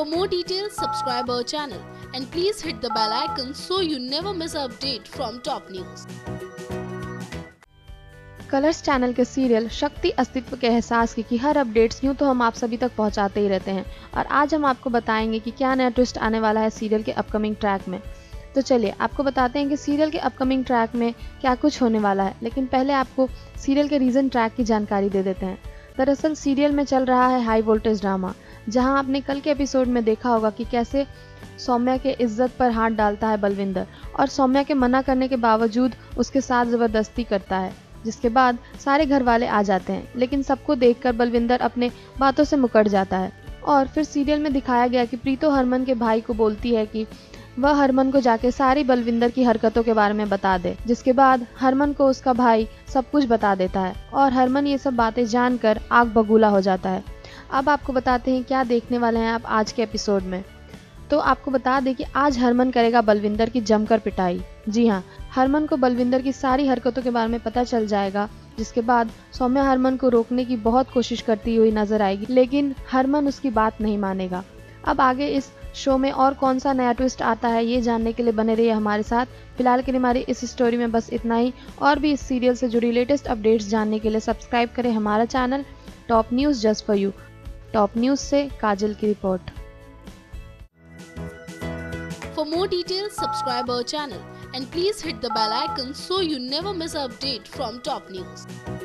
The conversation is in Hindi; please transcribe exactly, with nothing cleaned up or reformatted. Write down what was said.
For more details, subscribe our channel and please hit the bell icon so you never miss an update from top news. Colors channel के सीरियल शक्ति अस्तित्व के एहसास की, की हर अपडेट्स यूँ तो हम आप सभी तक पहुंचाते ही रहते हैं और आज हम आपको बताएंगे कि क्या नया ट्विस्ट आने वाला है सीरियल के अपकमिंग ट्रैक में। तो चलिए आपको बताते हैं कि सीरियल के अपकमिंग ट्रैक में क्या कुछ होने वाला है, लेकिन पहले आपको सीरियल के रीजन ट्रैक की जानकारी दे देते हैं। दरअसल सीरियल में चल रहा है हाई वोल्टेज ड्रामा, जहां आपने कल के एपिसोड में देखा होगा कि कैसे सौम्या के इज्जत पर हाथ डालता है बलविंदर और सौम्या के मना करने के बावजूद उसके साथ ज़बरदस्ती करता है, जिसके बाद सारे घर वाले आ जाते हैं। लेकिन सबको देखकर बलविंदर अपने बातों से मुकर जाता है और फिर सीरियल में दिखाया गया कि प्रीतो हरमन के भाई को बोलती है कि वह हरमन को जाके सारी बलविंदर की हरकतों के बारे में बता दे, जिसके बाद हरमन को उसका भाई सब कुछ बता देता है और हरमन ये सब बातें जानकर आग बबूला हो जाता है। अब आपको बताते हैं क्या देखने वाले हैं आप आज के एपिसोड में। तो आपको बता दें कि आज हरमन करेगा बलविंदर की जमकर पिटाई। जी हाँ, हरमन को बलविंदर की सारी हरकतों के बारे में पता चल जाएगा, जिसके बाद सौम्या हरमन को रोकने की बहुत कोशिश करती हुई नजर आएगी, लेकिन हरमन उसकी बात नहीं मानेगा। अब आगे इस शो में और कौन सा नया ट्विस्ट आता है ये जानने के लिए बने रहिए हमारे साथ। फिलहाल के लिए हमारी इस स्टोरी में बस इतना ही, और भी इस सीरियल से जुड़ी लेटेस्ट अपडेट्स जानने के लिए सब्सक्राइब करें हमारा channel top news just for you. Top news से काजल की report. For more details, subscribe our channel and please hit the bell icon so you never miss an update from top news.